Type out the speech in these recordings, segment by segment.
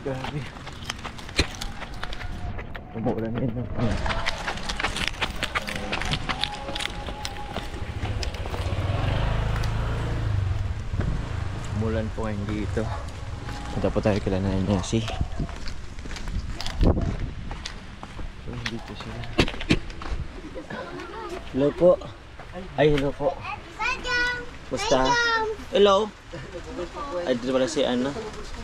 Grabe. Umuulan yun. Umulan po ngayon dito. Punta po tayo kila Nanay Nessie. So, dito sila. Hello po. Ay, hello po. Basta. Hello. Ay, dito pala si ano.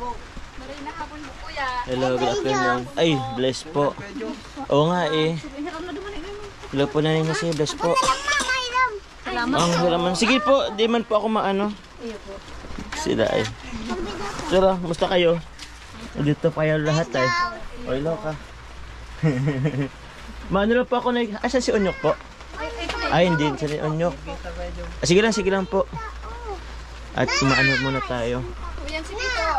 Hello, good afternoon. Ay, bless po. Oo nga eh. Hello po Nanay Nessie, bless po. Ang hiraman. Sige po, di man po ako maano. Sila ay. Sira, musta kayo? Dito pa yung lahat ay. O, hello ka. Maano lang po ako na... Asan si Onyok po? Ay, hindi. Saan si Onyok? Sige lang po. At maano muna tayo. Yan, sige po.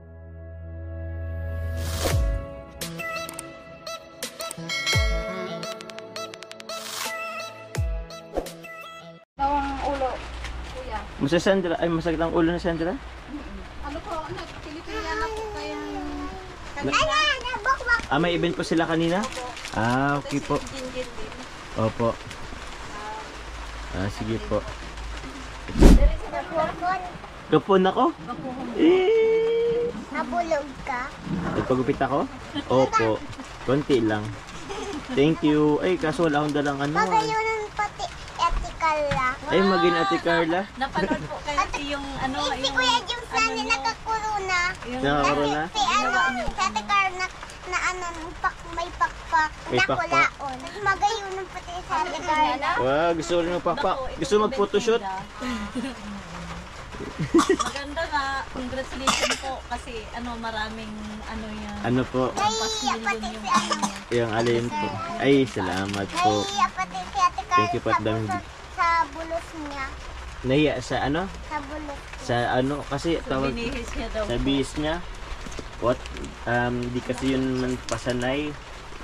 Bawang ulo, kuya. Masa Sandra? Ay, masakit ang ulo na Sandra? Ano po, nagpilipinan na po kayang... May event po sila kanina? Okay po. Opo. Sige po. Gapon ako? Nabulog ka? Nagpagupit ako? Opo. Konti lang. Thank you. Ay, kaso wala akong dalang ano. Magayunan pati Ate Carla. Ay, maging Ate Carla. Napanood po kayo yung ano, Si Kuya Jim Sani nakakuruna. Nakakarona? Si Ate Carla na ano, may pakpak. May pakpak. Nakulaon. Magayunan pati sa Ate Carla. Wow, gusto ko rin magpapa. Gusto mo mag-photoshoot? Maganda nga, congratulations po kasi ano maraming ano yan. Ano po? Nahihiya pati si ano. Yung alin po. Ay, salamat po. Nahihiya pati si Ate Carla Thank you po, dami. sa bulos niya. Nahiya sa ano? Sa bulos. Sa ano? Kasi tawag Binihis niya daw sa bihis niya. What? Di kasi yun man pasanay.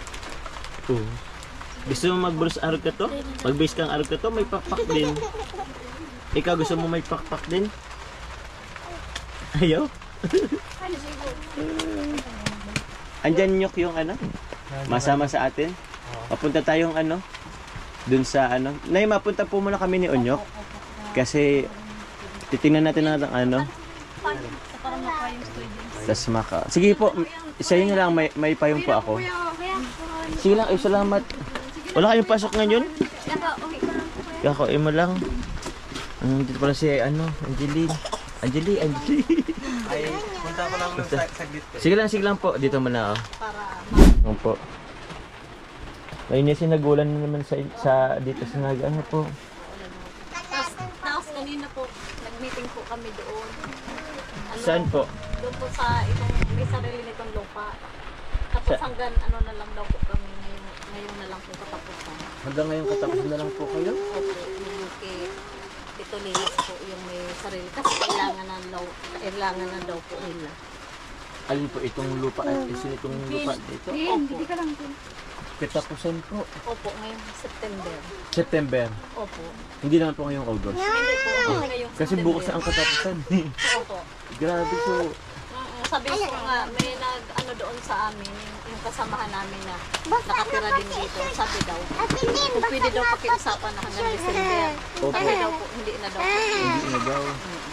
Gusto mo mag-brush arog ka to? Mag-base kang arog ka to, may pakpak din. Ikaw gusto mo may pakpak din? Ayaw? Andyan Nyok yung ano? Masama sa atin? Mapunta tayong ano? Dun sa ano? Nay, mapunta po muna kami ni Onyok. Kasi titingnan natin na ano. para makuha yung students. Tas maka. Sige po, isa yun lang, may payong po ako. Sige lang, ay salamat. Wala kayong pasok ngayon? Kako, mo lang. Dito pala si ano, Angeline. Angeline. Ay, punta ko lang ng saglit ko. Sige lang po. Dito muna ako. Para Opo. Ayun yung sinagulan na naman sa dito sa ano po. tapos kanina po, nag-meeting po kami doon. Ano, Saan po? Doon po sa itong may sarili nitong lupa. Tapos hanggang ano na lang daw po kami ngayon na lang po katapusan. Hanggang ngayon katapusan na lang po kayo? Opo, yung kay Tito Lilis po yung may sarili. Kasi kailangan na daw po nila. Alin po itong lupa at itong lupa dito? Opo. Katapusan po. Opo, ngayong September. September. Opo. Hindi naman po ngayong August. Hindi po, ngayong Kasi September. bukas na ang katapusan. Opo. Grabe so. Sabi ko nga, may nag-ano doon sa amin, yung kasamahan namin na nakatira din dito. Sabi daw, kung pwede daw pakiusapan na hanggang December. Opo. Sabi daw po, hindi na daw po. Hindi na daw.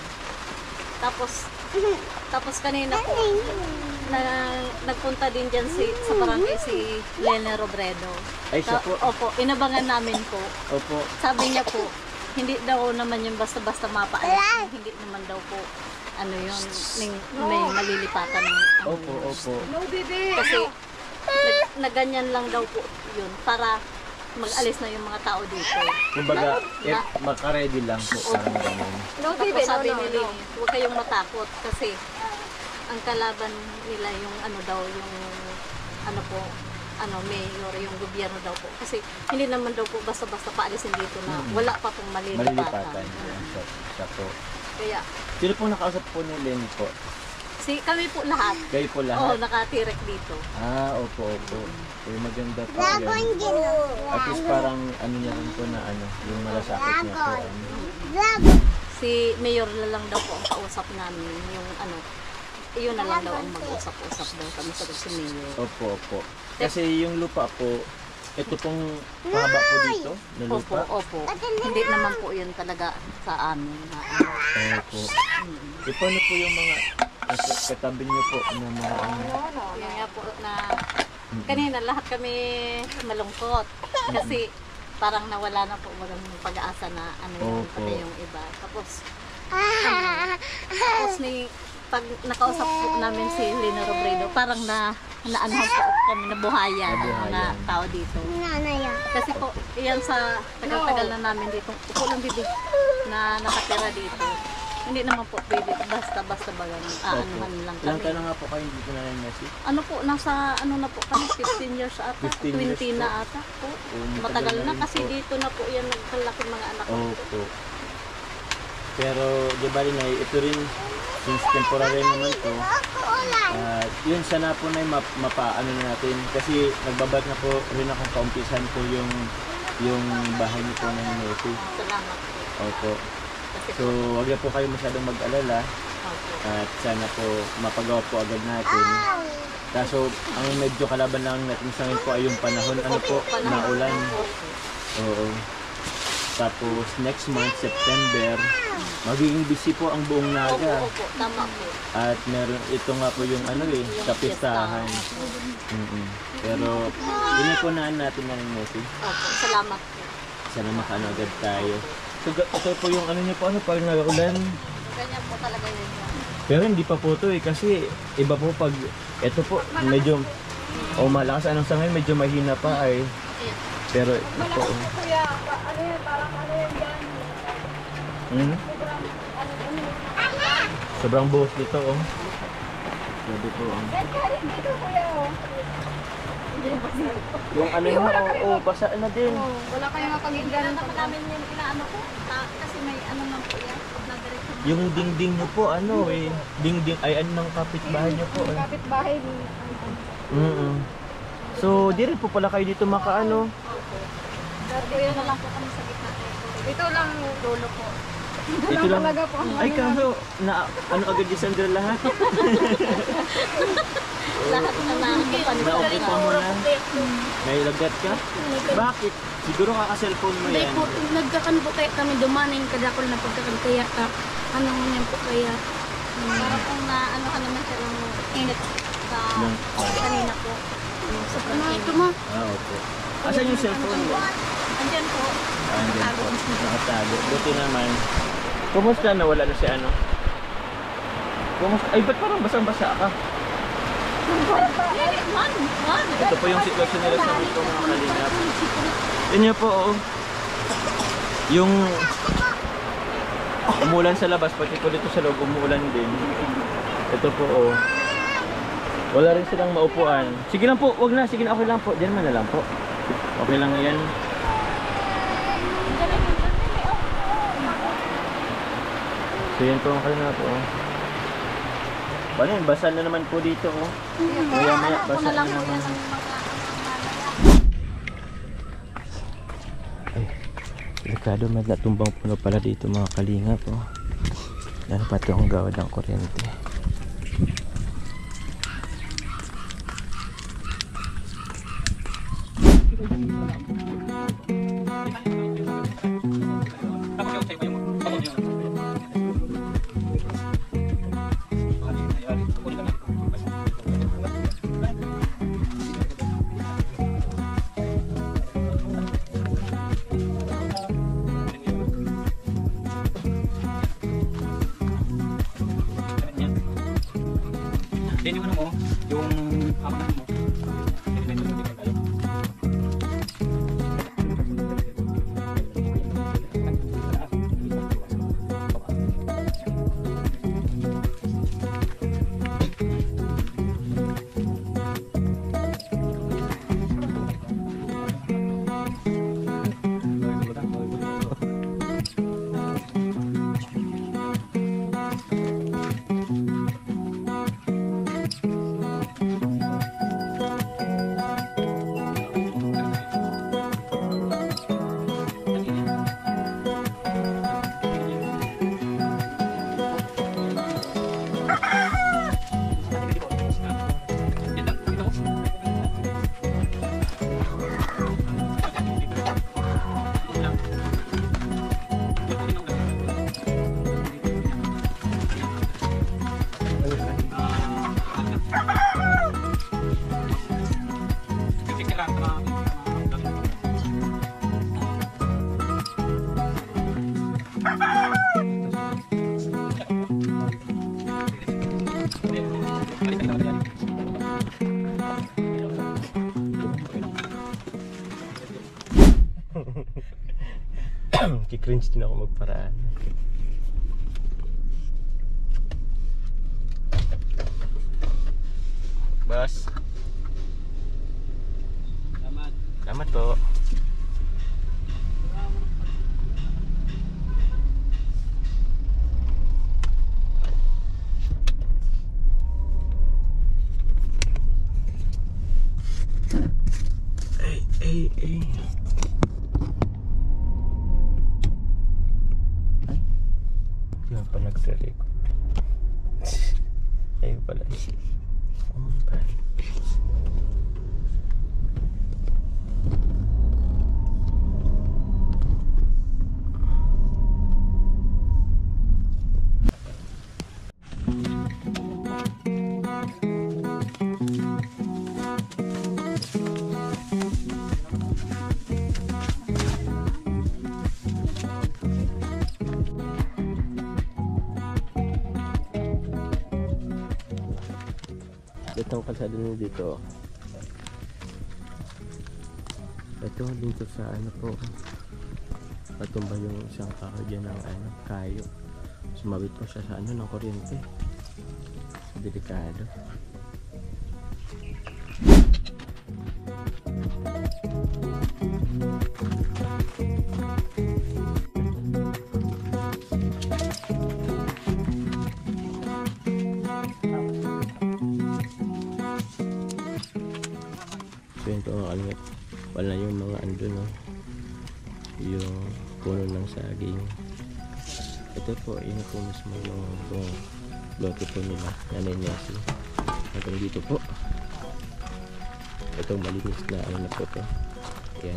Tapos kanina po, nagpunta din dyan sa barangay si Lene Robredo. Ay, siya po. Opo, inabangan namin po. Opo. Sabi niya po, hindi daw naman yung basta-basta mapaalis. Hindi naman daw po, ano yun, may malilipatan ng Opo. kasi naganyan lang daw po yun para mag-alis na yung mga tao dito. Kumbaga, maka-ready lang po. Parang ganun. Tapos sabi nila, huwag kayong matakot kasi ang kalaban nila yung ano daw, yung ano po, mayor, yung gobyerno daw po. Kasi hindi naman daw po basta-basta paalisin dito na wala pa pong malilipatan. Malilipatan. Siya po. Kaya, Sino po nakausap po ni Lenny po? kami po lahat. Kayo po Oo, lahat? nakatirek dito. Opo. Eh, maganda po Dragon yan. din. At least parang ano niya rin po na ano, yung malasakit niya po. Dragon. Si mayor na lang daw po ang kausap namin, yung ano, iyon na lang daw ang mag-usap-usap daw kami sa Mayor. Opo, opo. Kasi yung lupa po, ito pong mahaba po dito na Opo, lupa. opo. Hindi naman po yun talaga sa amin. Na, ano. Opo. E paano po yung mga katabi niyo po na mga ano? Yun nga po na kanina lahat kami malungkot kasi parang nawala na po walang pag-asa na ano yung Opo. pati yung iba. Tapos pag nakausap po namin si Lina Robredo, parang naanahan po kami nabuhayan ng mga tao dito. Nanay yan. Kasi po, iyan sa tagal-tagal na namin dito, upo lang bibig na nakatira dito. Hindi naman po pwede, basta-basta ba ganun. Aanuhan lang Ilang kami. taon na nga po kayo dito na rin, Messi? Ano po, nasa ano na po kami, 15 years ata, 15 years 20 na po. ata po. matagal Matagal na na rin kasi po. dito na po yan nagkalaki mga anak ko. Opo. Pero, di ba rin ay, ito rin, since temporary naman po, yun sana po na mapaano na natin. Kasi nagbabalik na po rin akong kaumpisan po yung bahay niyo po ng Messi. Salamat po. Opo. Kasi So, wag na po kayo masyadong mag-alala. opo. At sana po mapagawa po agad natin. Kaso, ang medyo kalaban lang natin sa ngayon po ay yung panahon. Ano po? Naulan. Oo. Tapos, next month, September, magiging busy po ang buong Opo, Naga. opo, tama po. At meron, ito nga po yung ano eh, kapistahan. Pero, inapunaan natin na ng Messi. Opo, salamat po. Sana makaano agad tayo. So, ito po yung ano niyo po, ano, pag nag-ulan. Ganyan po talaga yun. Pero hindi pa po ito eh, kasi iba po pag, ito po, medyo, malakas anong sa ngayon, medyo mahina pa ay. Ayan. Pero ito, Kuya, ano yan? Parang ano yan yan? sobrang buhos dito oh. Sabi po oh. Dito kuya oh. Yung ano mo, basa na din. Wala kayong Hindi mapagigyan. na naman namin yung inaano ko. Kasi may ano lang po yan. Nadiretso na. Yung dingding nyo po, ano eh, dingding, ay ano ng kapitbahay nyo po eh. Kapitbahay ni... So, di rin po pala kayo dito makaano. Dito na lang po kami sa gitna. Ito lang Dulo po. Ito lang. talaga po. Ay kaso, na, ano agad di Sandra lahat? Lahat na nakakapanipan. Naukit mo muna. May lagat ka? Bakit? Siguro kaka-cellphone mo yan. Nagkakan po tayo kami dumaning kadakol na pagkakan kaya ka. Ano mo yan po kaya? Para kung na ano ka naman siya ng init sa kanina po. Sobrang Ano init. ito mo? Opo. Asan yung cellphone mo? Andyan po. Andyan po. Nakatago. Buti naman. Kumusta? Nawala na si ano? Kumusta? Ay, ba't parang basang-basa ka? Man. Ito po yung sitwasyon nila sa dito mga kalingap. Yan niyo po, oh. Yung umulan sa labas, pati po dito sa loob, umuulan din. Ito po, oh. Wala rin silang maupuan. Sige lang po, wag na. Sige na, okay lang po. Diyan man na lang po. Okay lang yan. So yan po ang kalingap, oh. Paano yun? Basa na naman po dito, oh. Maya-maya, Ako basa na na lang po naman. yan ang mga Delikado, may natumbang puno pala dito mga kalingap oh. Dahil pati akong gawad ng kuryente. Then yung ano mo, yung hamanan mo. Baliktad naman yan. Kikringe din ako magparaan. Boss. Salamat po. Ay. Yan pa nagre-record. Ayun pala. Oh my God. Itong kalsada nyo dito. Ito dito sa ano po. Patumba yung isang kahoy dyan ng ano, kayo. Sumabit po siya sa ano ng kuryente. Delikado. So yun po mga kalingap, wala yung mga ando no, yung puno ng saging. Ito po, yun po mismo yung lote po nila, Nanay Nessie. Hanggang dito po, itong malinis na ano na po to, yan,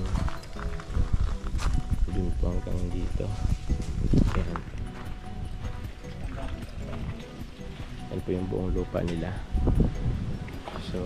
dun po hanggang dito, yan. Yan po yung buong lupa nila. So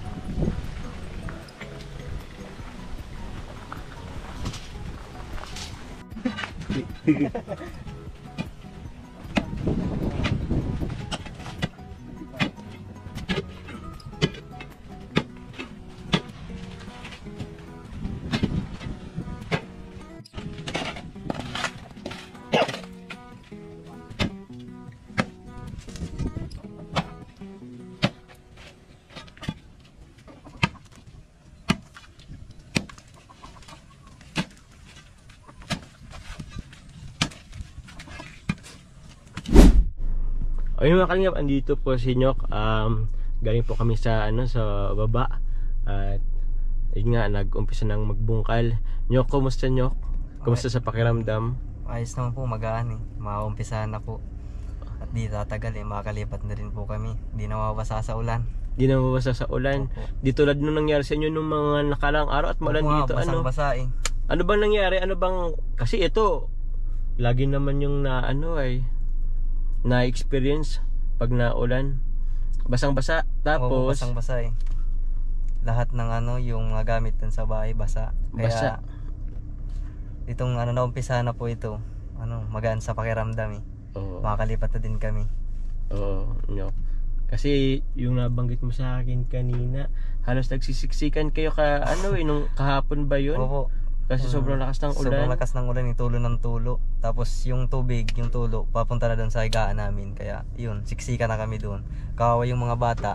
ayun mga kalingap, andito po si Nyok. Galing po kami sa ano, sa baba. At yun nga, nag-umpisa nang magbungkal. Nyok, kumusta Nyok? Kumusta sa pakiramdam? Ayos naman po, magaan eh. Maumpisahan na po. At di tatagal eh, makakalipat na rin po kami. Di nawawasa sa ulan. Di na mabasa sa ulan. Opo. Di tulad nung nangyari sa inyo nung mga nakalang araw at maulan Opo nga, dito. Ano? basang-basa eh. Ano bang nangyari? Ano bang, kasi ito lagi naman yung na ano ay na experience pag naulan, basang-basa. Opo, Tapos basang-basa eh. Lahat ng ano, yung mga gamit dun sa bahay, basa. Kaya, basa. itong ano, naumpisahan na po ito. Ano, magaan sa pakiramdam eh. Oo. Makakalipat na din kami. Oo, Nyok. Kasi yung nabanggit mo sa akin kanina, halos nagsisiksikan kayo ka ano eh, nung kahapon ba yun? Opo. Kasi sobrang lakas ng ulan. Sobrang lakas ng ulan, tulo ng tulo. Tapos yung tubig, yung tulo, papunta na doon sa higaan namin. Kaya yun, siksika na kami doon. Kawawa yung mga bata.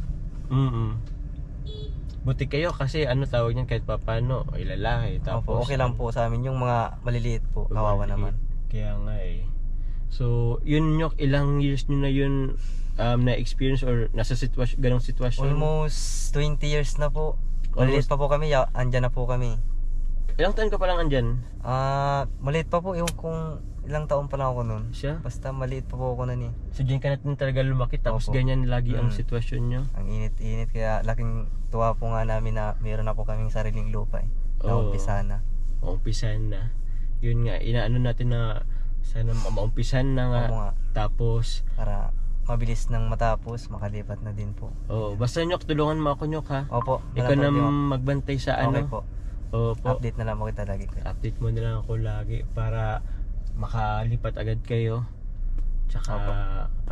Buti kayo kasi ano tawag niyan, kahit papano, ay lalaki. Tapos Opo, okay lang po sa amin. Yung mga maliliit po, kawawa naman. Kaya nga eh. So, yun Nyok, ilang years nyo na yun na-experience or nasa sitwasyon, ganong sitwasyon? Almost 20 years na po. Maliit pa po kami, andyan na po kami. Ilang taon ka pa lang andyan? Maliit pa po, yung kung ilang taon pa lang ako nun. Siya? Basta maliit pa po ako nun eh. So, dyan ka natin talaga lumaki, tapos Opo. ganyan lagi ang sitwasyon nyo? Ang init-init, kaya laking tuwa po nga namin na mayroon na po kaming sariling lupa eh. Oo. Naumpisahan na. Maumpisan na. Yun nga, inaano natin na sana maumpisan na nga. Opo nga. Tapos, Para mabilis nang matapos, makalipat na din po. basta Nyok, tulungan mo ako Nyok ha. Opo. Ikaw wala na problema. magbantay sa Okay ano. po. Opo. Update na lang po kita lagi. Update mo na lang ako lagi para makalipat agad kayo. Tsaka Opo. ano,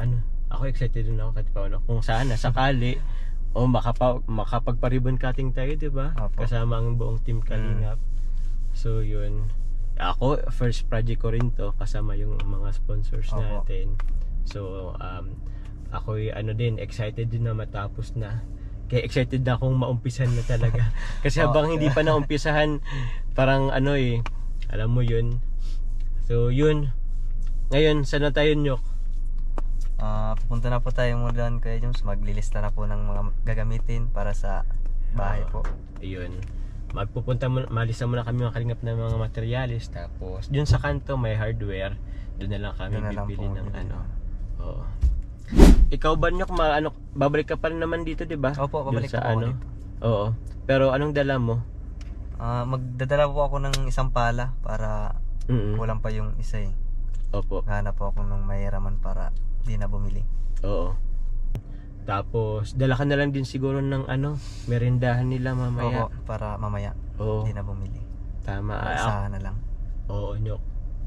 ako excited din ako kahit paano. Kung sana, sakali, makapagpa-ribbon cutting tayo, di ba? Opo. Kasama ang buong team Kalingap. So, yun. Ako, first project ko rin to, kasama yung mga sponsors Opo. natin. So, ako din, excited din na matapos na. Kaya excited na akong maumpisan na talaga. Kasi habang hindi pa naumpisahan, parang alam mo yun. So, yun. Ngayon, saan na tayo, Nyok? Pupunta na po tayo mula doon kay James. Maglilista na po ng mga gagamitin para sa bahay po. Ayun. Malista muna kami mga Kalingap ng mga materialis. Tapos, dun sa kanto may hardware. Doon na lang kami Doon na lang bibili po ng bibili. Oo. Ikaw ba, Nyok, babalik ka pa rin naman dito, di ba? Opo, babalik Dun sa po ako dito. Oo. Pero anong dala mo? Magdadala po ako ng isang pala para kulang pa yung isa eh. Opo. Hanap po ako ng mahiraman para di na bumili. Oo. Tapos, dala ka na lang din siguro ng merindahan nila mamaya. Opo, para mamaya Oo. di na bumili. Tama. Isahan na lang. Oo, Nyok.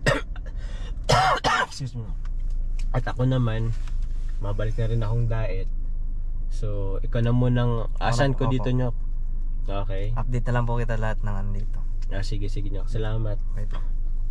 Excuse me. At ako naman, mabalik na rin akong diet. So, ikaw na munang asan ko Opo. dito, Nyok. Okay. Update na lang po kita lahat ng dito. Sige, Nyok. Salamat. Okay po.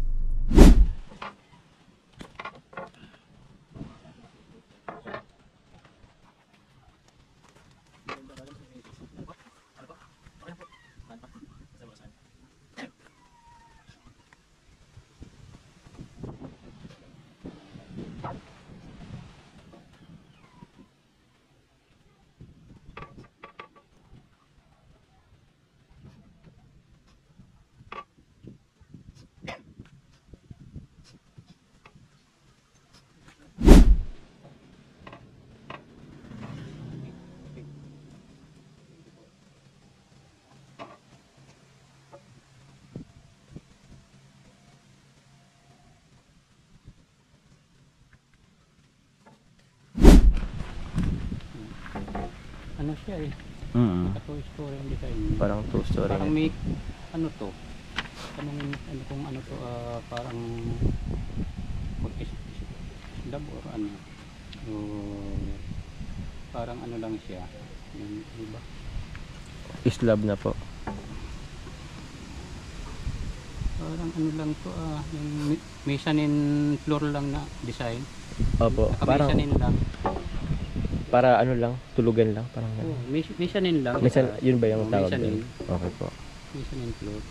Ano siya eh, two story ang design. Parang two story. Parang may, ano to, kung ano to, parang lab or ano, so, parang ano lang siya, yung iba. Islab na po. Parang ano lang to, yung mezzanine floor lang na design. Opo. Parang Naka-mezzanine lang. para lang, tulugan lang, parang Oh, mezzanine lang. Minsan, yun ba yung tawag mezzanine. doon? Okay po. Mezzanine floor.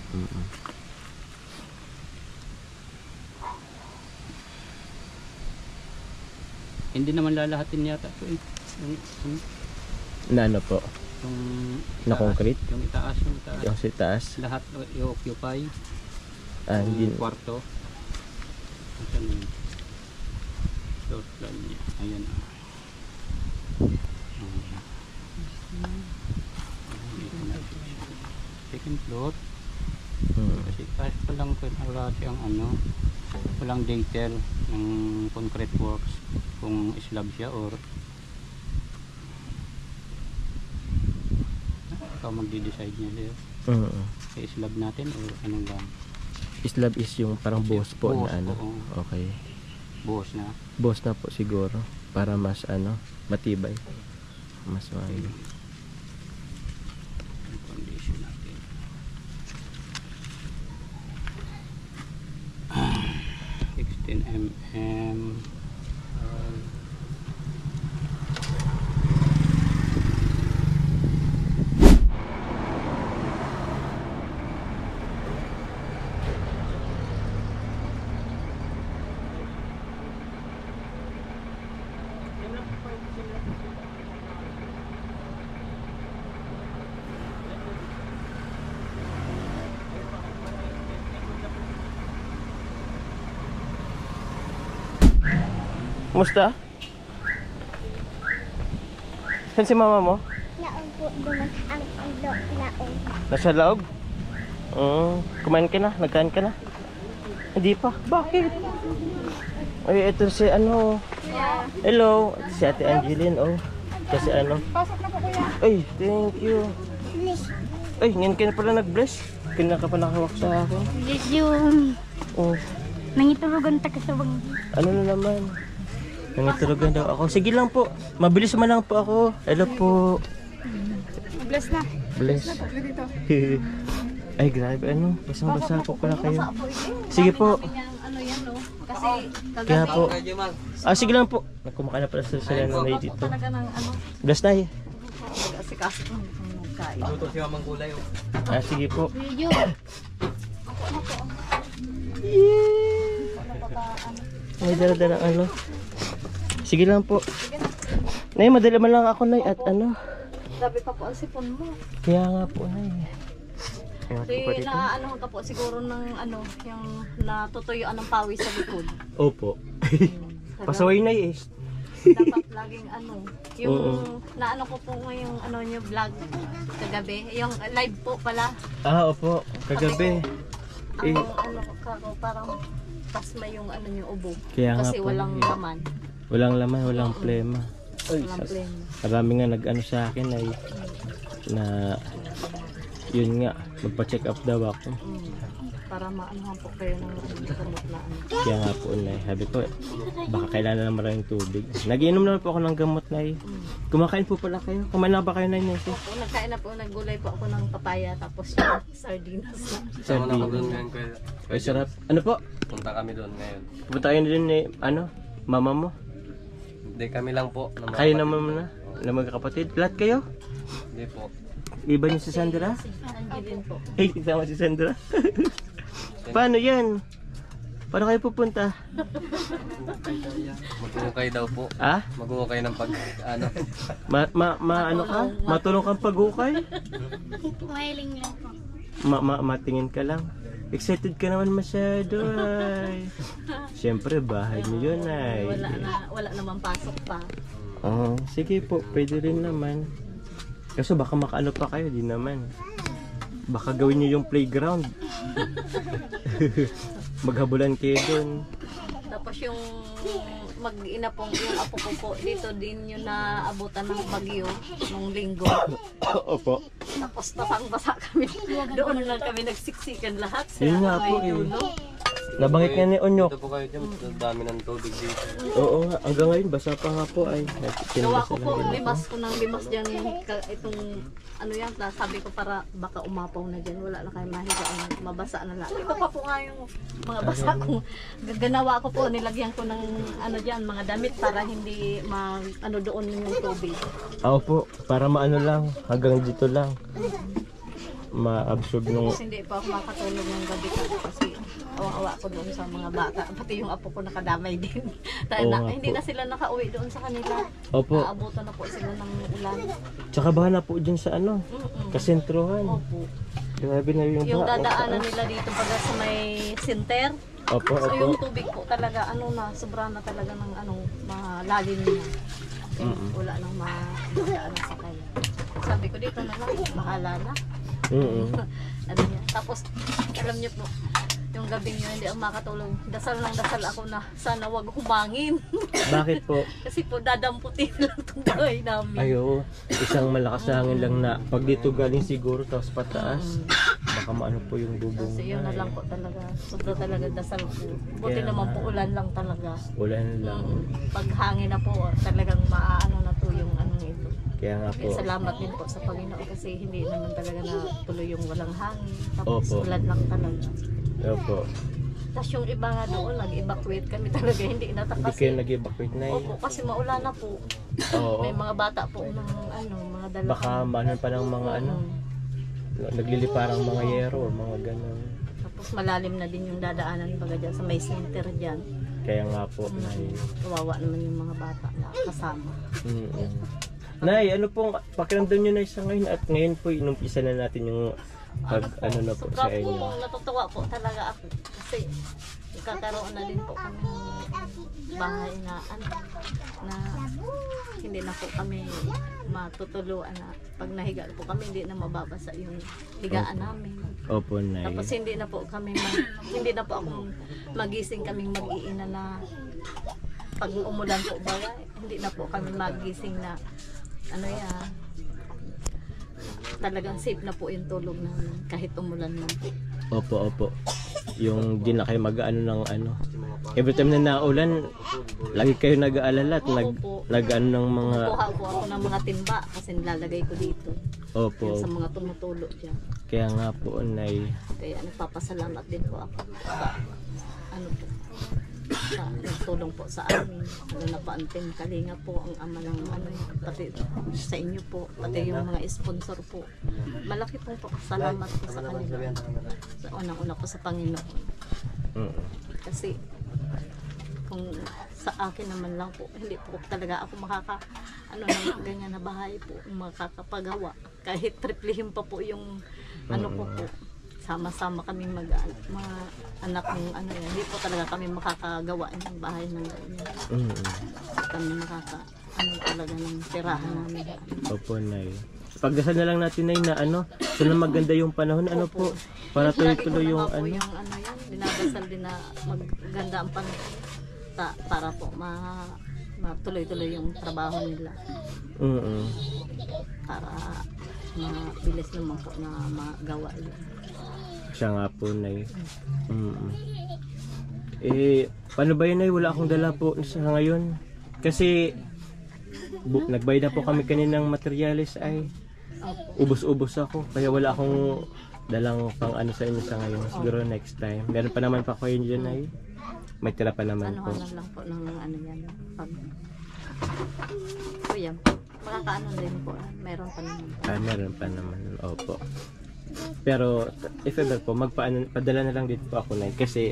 Hindi naman lalahatin yata ito eh. Na ano po? Yung Na concrete? Yung itaas. Yung si taas? Lahat i-occupy. Hindi. Yung kwarto. Ayan yun. Floor plan niya. Ayan. Second floor. Kasi taas pa lang wala siyang walang detail ng concrete works kung slab siya or ikaw magde-decide niya sa slab natin or anong lang. Slab is yung parang buhos po Buhos na po, oo. Okay. Buhos na. Buhos na po siguro para mas matibay. Mas Yung condition natin. 16 mm. Kumusta? Saan si mama mo? Naong po doon ang naong. Nasa loob? Kumain ka na? Nagkain ka na? Hindi pa. Bakit? Ay, ito si Hello. Ito si Ate Angeline. Kasi Pasok na po kuya. Ay, thank you. Ay, ngayon ka na pala nag-bless. Kailan ka pa nakawak sa akin. Yes, yung Oh, nangitulugan ta ka sa banggi. ano na naman? Nangitulugan daw ako. Sige lang po. Mabilis man lang po ako. Hello po. Bless na. Bless. Dito. Ay, grabe. Ano? Basang-basa po pala kayo. Sige po. Ano yan, no? Kasi Kaya kagabi po. Sige lang po. Kumakain na pala sila nanay dito. talaga ng ano, Bless tayo. kasi kaso ng kain. Luto si Mamang Gulay. Sige po. Ay, dala-dala ano. Sige lang po. Nay, madala man lang ako, Nay. At ano. Grabe pa po ang sipon mo. Kaya nga po, Nay. Kaya po pa Kasi dito. na ano ka po siguro ng ano, yung natutuyuan ng pawis sa likod. Opo. Pasaway, Nay eh. Dapat laging ano, yung Oo. naano ko po yung ano nyo vlog kagabi, yung live po pala. Opo. Kagabi. Ang ano ko parang pasma yung ano nyo ubo. Kaya nga Kasi po, walang eh. laman, Walang laman, walang plema. walang plain. Marami nga nag-ano sa akin ay na yun nga, magpa-check up daw ako. Para maanohan po kayo ng gamot na ano. Kaya nga po, Nay. Sabi ko, baka kailangan na maraming tubig. Nagiinom naman po ako ng gamot, Nay. Kumakain po pala kayo. Kumain na ba kayo, Nay? Po, nagkain na po, naggulay po ako ng papaya tapos yung sardinas na. Sama na ako doon ngayon, kuya. Ay, sarap. Ano po? Punta kami doon ngayon. Punta kayo din ni, ano, mama mo? Hindi, kami lang po. na mga Kayo kapatid. naman na? Na magkakapatid? Lahat kayo? Hindi po. Iba niyo si Sandra? Angeline po. Ay, isama si Sandra. Paano yan? Paano kayo pupunta? Mag-uukay daw po. Ah? Mag-uukay ng pag, ano. Ano ka? Matulong kang pag-ukay? Mahiling lang po. Matingin ka lang. Excited ka naman masyado ay. Siyempre, bahay niyo yun ay. Wala naman pasok pa. Sige po, pwede rin naman. Kaso baka makaano pa kayo, di naman. Baka gawin niyo yung playground. Maghabulan kayo dun. Tapos yung mag-ina pong yung apo ko po, dito din yun na abutan ng bagyo nung linggo. Opo. Tapos basang-basa kami. Doon lang kami nagsiksikan lahat. Yun nga po may eh. dulo. Nabanggit nga ni Onyok. Dito po kayo dyan. Dami ng tubig dito. Oo nga, hanggang ngayon basa pa nga po ay. Gawa ko Kinabasa po, lang din ako. limas ko ng limas dyan. Itong ano yan, sabi ko para baka umapaw na dyan. Wala na kayo mahiga. Mabasa na lang. Ito pa po nga yung mga basa ko. Ganawa ko po, nilagyan ko ng ano dyan, mga damit para hindi ano doon yung tubig. Opo, para maano lang, hanggang dito lang. Ma-absorb nung... Tapos hindi pa ako makatulog ng gabi kasi awa-awa ko doon sa mga bata. Pati yung apo ko nakadamay din. Dahil Oo nga hindi po. na sila nakauwi doon sa kanila. Opo, Naabutan na po sila ng ulan. tsaka bahala po dyan sa ano, kasentrohan. Opo. Grabe na yung Yung baha. dadaanan nila dito pag sa may center. Opo, So opo. yung tubig po talaga ano na, sobra na talaga ng ano, malalim niya. Kaya wala nang madaan sa kaya. Sabi ko dito na lang, bahala na. Ano niya. Tapos, alam niyo po, yung gabing yun, hindi ako makatulog. Dasal ng dasal ako na sana wag humangin. Bakit po? Kasi po, dadamputin lang itong bahay namin. Ayo, isang malakas na hangin lang na pag dito galing siguro tapos pataas. Baka maano po yung bubong. Kasi yun na lang po talaga. Sobra talaga dasal ko. Buti Kaya naman po nga. ulan lang talaga. Ulan lang. Pag hangin na po, talagang maaano na to yung ano ito. Kaya nga po. Kaya salamat din po sa Panginoon kasi hindi naman talaga na tuloy yung walang hangin. Tapos Opo. ulan lang talaga. Opo. Tapos yung iba nga doon, nag-evacuate kami talaga, hindi Hindi natakas. kayo nag-evacuate na Opo, kasi maulan na po. Oo. May mga bata po ng ano, mga dalawa. Baka maano pa ng mga ano, nagliliparang mga yero o mga ganun. Tapos malalim na din yung dadaanan baga dyan sa may center dyan. Kaya nga po, Nay. Kawawa naman yung mga bata na kasama. Nay, ano pong pakiramdam nyo na sa ngayon at ngayon po inumpisa na natin yung pag ano na po sa Sobra inyo. po, natutuwa po talaga ako kasi kakaroon na din po kami ng bahay na ano, na hindi na po kami matutuluan na pag nahiga po kami hindi na mababasa yung higaan namin. Opo, Nay. Tapos hindi na po kami hindi na po ako magising kaming mag-iina na pag umulan po ba hindi na po kami magising na ano yan, talagang safe na po yung tulog namin kahit umulan na po. Opo, opo. Yung di na kayo mag-ano ng ano. every time na naulan, lagi kayo nag-aalala at nag-ano ng mga... Kuha po ako ng mga timba kasi nilalagay ko dito. Opo. Yung sa mga tumutulo dyan. Kaya nga po, Nay. Kaya nagpapasalamat din po ako sa ano po, sa tulong po sa amin. Lalo na po ang Team Kalinga po, ang ama ng ano, pati sa inyo po, pati yung mga sponsor po. Malaki pong salamat po sa kanila. Sa unang-una po sa Panginoon. Kasi kung sa akin naman lang po, hindi po talaga ako ano ng ganyan na bahay po, makakapagawa. Kahit triplehim pa po yung ano po, sama-sama kami mga anak ng ano yan. Hindi po talaga kami makakagawa ng bahay ng ganyan. Kami ano talaga ng tirahan namin. Opo, Nay. Pagdasal na lang natin, Nay, na ano, sana maganda yung panahon, ano po, para tuloy-tuloy yung ano. Yung ano yan, dinadasal din na maganda ang panahon para po matuloy-tuloy yung trabaho nila. Para mabilis naman po na magawa yun. Siya nga po, Nay. Paano ba yun, Nay? Wala akong dala po sa ngayon. Kasi nagbayad na po kami kaninang materyales ay ubos-ubos ako. Kaya wala akong dalang pang ano sa inyo sa ngayon. Siguro next time. Meron pa naman pa kayo dyan, Nay. May tira pa naman po. Ano lang po ng ano yan. Kuya, makakaano din po. Meron pa naman po. Meron pa naman. Opo. Pero if ever po, padala na lang dito po ako, Nay. Kasi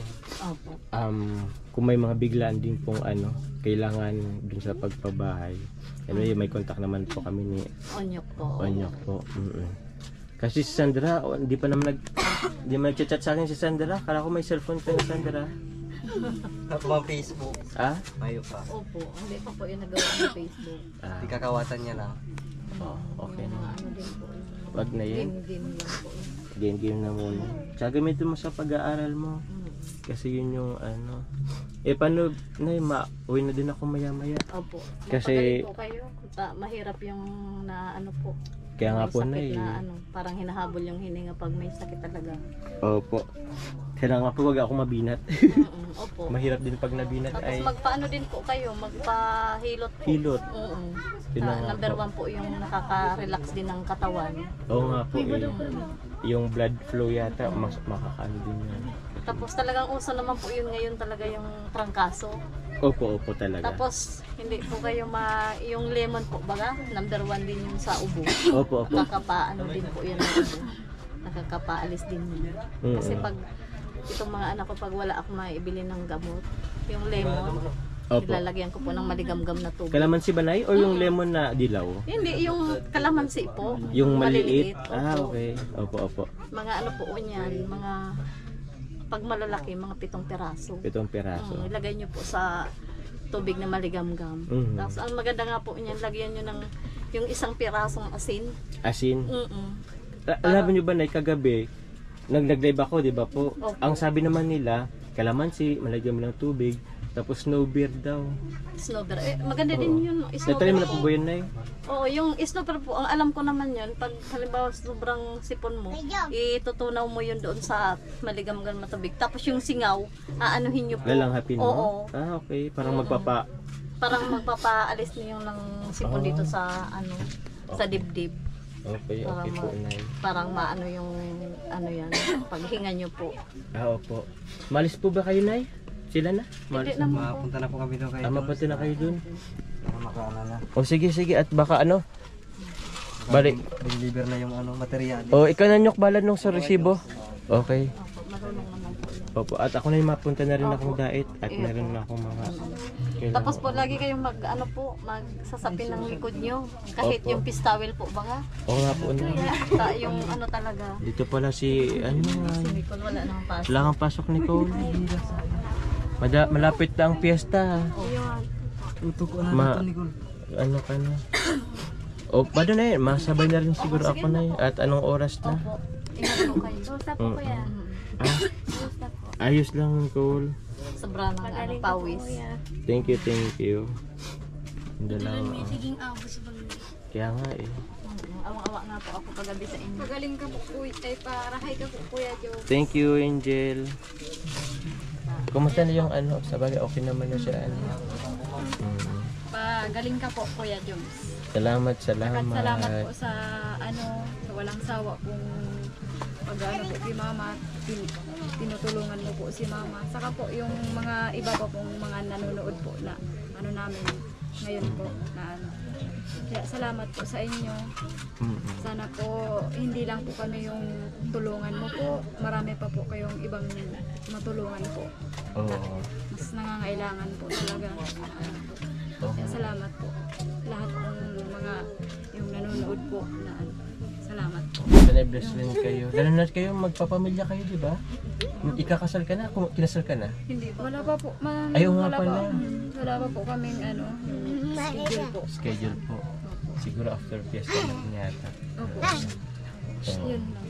kung may mga biglaan din pong ano, kailangan dun sa pagpabahay. Anyway, may contact naman po kami ni Onyok po. Onyok po. Kasi si Sandra, hindi pa naman nag-chat sa akin si Sandra. Kala ko may cellphone ka ni Sandra. Mga Facebook. Mayo pa. Opo, hindi pa po yung nagawa ng Facebook. Di kakawatan niya lang. Okay. Yung mga ano din po. Wag na yan. Game lang po. Game na muna. Tsaka gamitin mo sa pag-aaral mo. Kasi yun yung ano. Paano, Nay, uwi na din ako maya-maya. Opo. Kasi po kayo. Mahirap yung na ano po. Kaya nga po, Nay. Na ano, parang hinahabol yung hininga pag may sakit talaga. Opo. Kaya nga po, wag ako mabinat. Opo. Mahirap din pag nabinat. Tapos ay magpaano din po kayo, magpahilot po. Hilot. Number 1 po yung nakaka-relax din ng katawan. Oo nga po, yung blood flow yata, mas makakaano din yan. Tapos talagang uso naman po yun ngayon talaga yung trangkaso. Opo talaga. Tapos hindi po kayo yung lemon po baga, number 1 din yung sa ubo. Opo. Nakakapaano din po yun ng ubo. Nakakapaalis din yun. Kasi pag itong mga anak ko, pag wala ako maibili ng gamot, yung lemon, ilalagyan ko po ng maligamgam na tubig. Kalamansi ba, Nay? O yung lemon na dilaw? Hindi, yung kalamansi po. Yung maliliit? Opo. Okay. Opo. Mga ano po yan, mga pag malalaki, mga 7 piraso. 7 piraso. Ilagay nyo po sa tubig na maligamgam. Tapos ang maganda nga po niyan, lagyan nyo ng yung 1 pirasong asin. Asin? Alam nyo ba, Nay, kagabi, nag-live ako, di ba po? Opo. Ang sabi naman nila, kalamansi, malagyan mo ng tubig, tapos snowbeard daw. Snowber. Maganda din yun. Natry mo na po ba yun, Nay? Oo, yung snowber po, ang alam ko naman yun, pag halimbawa sobrang sipon mo, itutunaw mo yun doon sa maligamgam na tubig. Tapos yung singaw, aanuhin nyo po. Lalanghapin mo? Oo. Okay. Parang Parang magpapaalis niyo ng sipon dito sa ano, sa dibdib. Okay po, Nay. Parang maano yung ano yan, paghinga nyo po. Opo. Malis po ba kayo, Nay? Sila na? Hindi naman po. Mapunta na po kami doon kayo. Mapunta na kayo dun? Makaana na. O sige, at baka ano? Balik. Deliver na yung ano, material. O, ikaw na nyok balad nung sa resibo. Okay. Opo, marunong naman po yun. Opo, at ako na yung mapunta na rin akong dait at meron na akong mga kailangan. Tapos po lagi kayong magsasapin ng likod nyo. Kahit Opo. yung pistawel po baka. Oo nga po, Nay. Yung ano talaga. Dito pala si, Si Nicole wala nang pasok. wala kang pasok, Nicole. Malapit na ang piyesta. Tutok ko na Ma- dito, Nicole. Ano ka na? O, paano na yun? Masabay na rin siguro ako na yun. At anong oras na? Opo. Ingat po kayo. Basta po kuya. Basta po. Ayos lang, Nicole. Sobrang pawis. Thank you. Ang dalawa. Siging abos bang. Kaya nga eh. Awang-awa nga po ako kagabi sa inyo. Magaling ka po kuya. Ay parahay ka po kuya Joe. Thank you, Angel. Kumusta na yung ano? Sabagay, okay naman na siya. Ano? Pagaling ka po, Kuya Joms. Salamat. Salamat po sa sa walang sawa kung pag-ano po kay Mama, tinutulungan mo po si Mama. Saka po yung mga iba pa pong mga nanonood po na namin ngayon po na Kaya salamat po sa inyo. Sana po hindi lang po kami yung tulungan mo po. Marami pa po kayong ibang matulungan po. Mas nangangailangan po talaga. Kaya salamat po. Lahat ng mga yung nanonood po na salamat po. Sana bless rin kayo. Lalo na kayo magpapamilya kayo, di ba? Ikakasal ka na? Kinasal ka na? Hindi po. Wala pa po. Ayaw nga pala. Wala pa po kaming schedule po. Schedule po. Siguro after fiesta natin yata. Opo. So, Yun lang.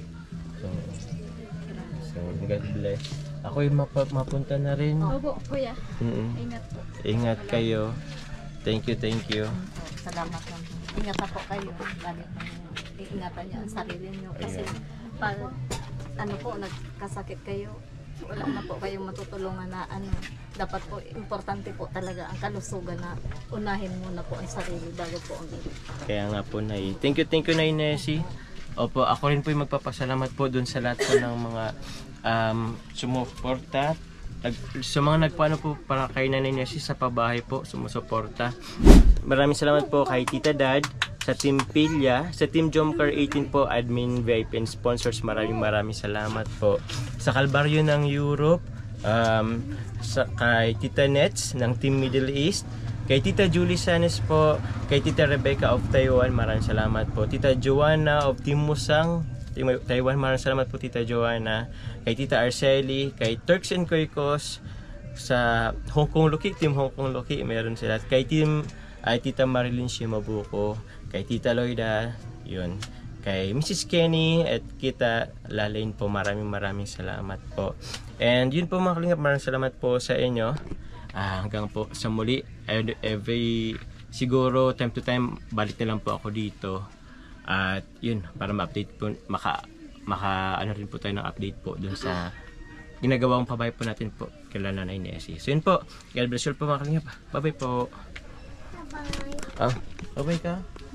so God bless. Ako'y mapunta na rin. Opo, Kuya. Ingat po. Ingat kayo. Thank you. Salamat lang. Ingat na po kayo. Iingatan niyo ang sarili niyo. Kasi pag nagkasakit kayo, wala na po kayong matutulungan na dapat po, importante po talaga ang kalusugan na unahin muna po ang sarili bago po ang iba. Kaya nga po, Nay. Thank you, Nay Nessie. Opo, ako rin po yung magpapasalamat po dun sa lahat po ng mga sumuporta. Sa mga nagpaano po para kay Nanay Nessie sa pabahay po, sumusuporta. Maraming salamat po kay Tita Dad, sa Team Pilya, sa Team Jomcar 18 po, admin, VIP, and sponsors. Maraming salamat po. Sa Kalbaryo ng Europe, kay Tita Nets ng Team Middle East, kay Tita Julie Sanes po, kay Tita Rebecca of Taiwan, maraming salamat po. Tita Joanna of Team Musang, Taiwan, maraming salamat po Tita Joanna. Kay Tita Arceli, kay Turks and Caicos, sa Hong Kong Loki, Team Hong Kong Loki, meron sila. Kay Team Tita Marilyn Shimabuko, kay Tita Loida, yun. Kay Mrs. Kenny at Kita Lalain po, maraming salamat po. And yun po mga kalingap, maraming salamat po sa inyo. Hanggang po sa muli, siguro time to time, balik na lang po ako dito. At yun, para ma-update po, ano rin po tayo ng update po dun sa ginagawang pabahay po natin po kay Nanay Nessie. So yun po, God bless you po mga kalingap. Bye-bye po. Bye-bye ka.